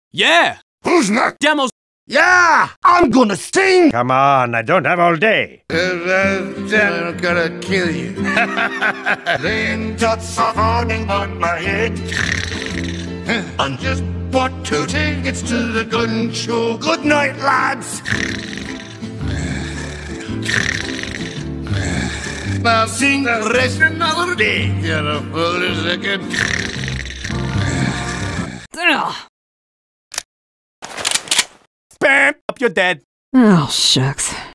Yeah! Who's next? Demos. Yeah! I'm gonna sing! Come on, I don't have all day. I'm gonna kill you. Raindrops are falling on my head. I'm just bought 2 tickets to the gun show. Good night, lads! I'll sing the rest another day. You're a fool a second. Spam! Up, you're dead. Oh, shucks.